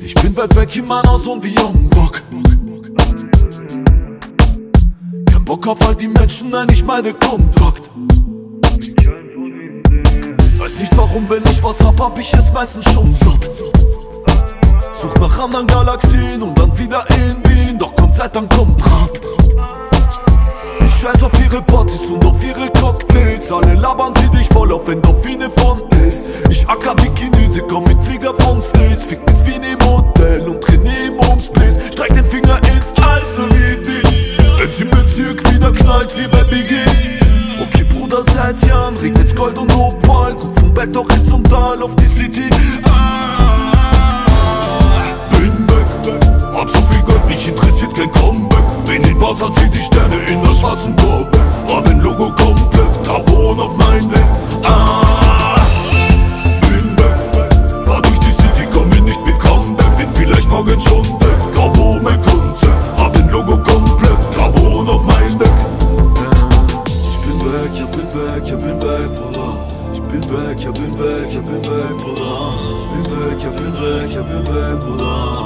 Ich bin weit weg in meiner Sohn wie am Bock. Kein Bock auf all die Menschen, nein, ich meine Kontakt. Weiß nicht warum, wenn ich was hab ich es meistens schon satt. Sucht nach anderen Galaxien und dann wieder in Wien, doch kommt Zeit, dann kommt dran. Ich scheiß auf ihre Partys und auf ihre Cocktails. Alle labern sie dich voll auf Endorphine von ist. Ich acker wie Chinese, komm mit Flieger von States. Fick bis Wien im Hotel und trainier im Homesplace. Streck den Finger ins All, so wie dich. Wenn's im Bezirk wieder knallt wie bei Biggie. Okay Bruder, seit Jahren regnet's Gold und Opal. Guck vom Bett horizontal auf die City. Bin weg, hab so viel Geld, mich interessiert kein Comeback. Bin in Barca, zieh die Sterne in der schwarzen Kurve. Hab ein Logo komplett, Carbon auf mein Deck. Bin weg, fahr durch die City, komm mir nicht mit Comeback. Bin vielleicht morgen schon weg, Carbon mein Konzept. Hab ein Logo komplett, Carbon auf mein Deck. Ich bin weg, ja bin weg, ja bin weg, Bruder. Ich bin weg, ja bin weg, ja bin weg, Bruder. Bin weg, ja bin weg, ja bin weg, Bruder.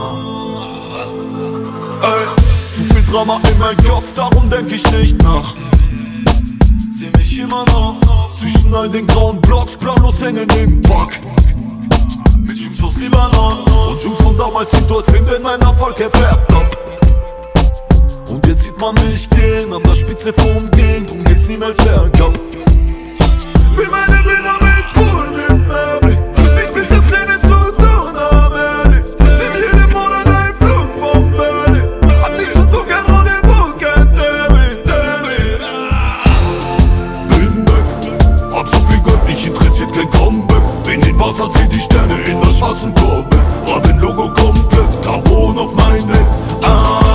Ey, zu viel Drama in meinem Kopf, darum denk ich nicht nach. Seh mich immer noch zwischen all den grauen Blocks, planlos hängen im Park. Mit Jungs aus Libanon und Jungs von damals, die dort finden mein Erfolg erfärbt ab. Und jetzt sieht man mich gehen, an der Spitze vom Game, drum geht's niemals bergab. Will meine Bilder mit Pool mit Mehrblick, nicht mit der Szene zu tun, aber ehrlich. Nimm jeden Monat einen Flug von Berlin. Hab nichts zu tun, kein Rendezvous, kein Termin. Bin weg, hab so viel Geld, mich interessiert kein Comeback. Bin in Barca, zieh die Sterne in der schwarzen Kurve. Hab ein Logo komplett, Carbon auf mein Deck.